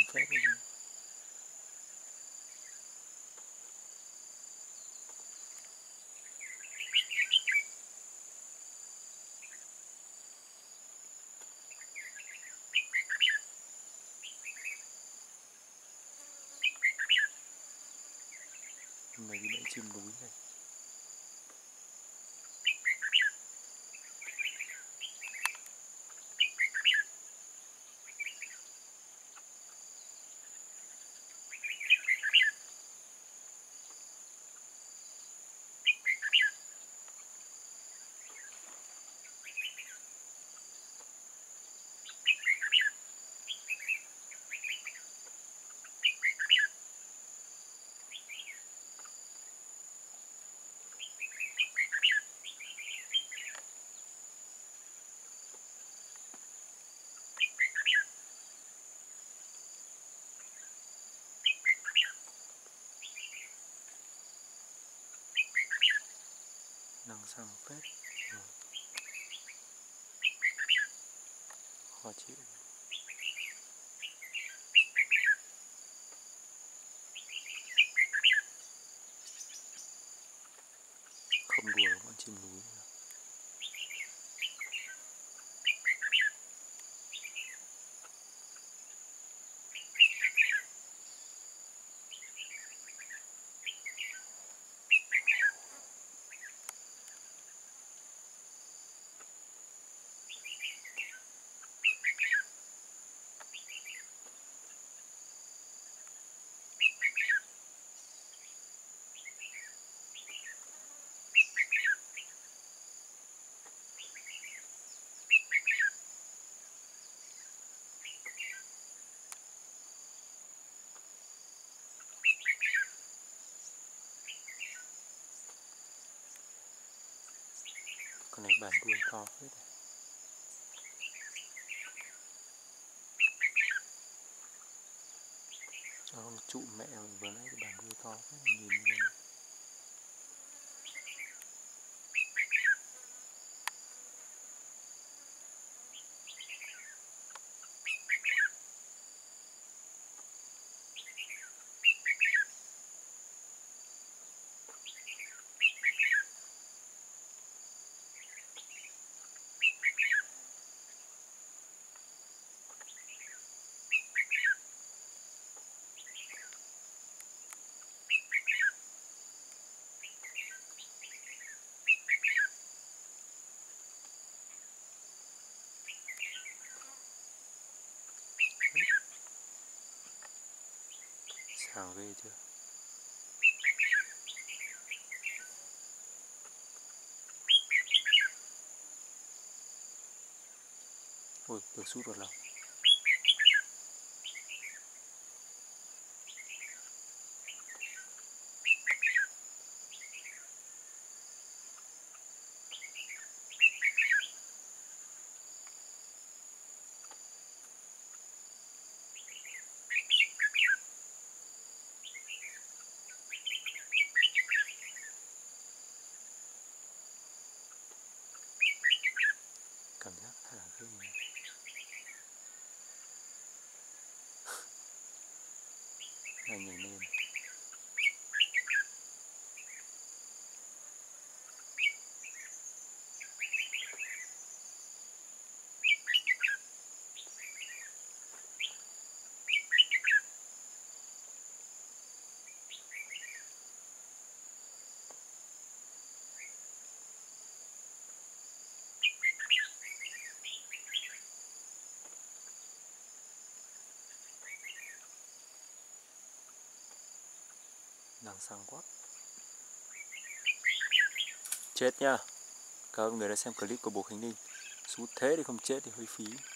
phết đấy. Mấy cái bẫy chim núi này. Nắng sang phết. Khó chịu. Không đùa với con chim núi nữa. Con này bản đuôi to hết này. Một trụ mẹ vừa nãy cái bản đuôi to hết, nhìn lên. Xào ghê chưa? Ôi, được sút vào lòng. Cảm giác thả ghê này. Này nhảy lên. Nắng sáng quá. Chết nhá. Các người đã xem clip của Bố Khánh Ninh. Sút thế thì không chết thì hơi phí.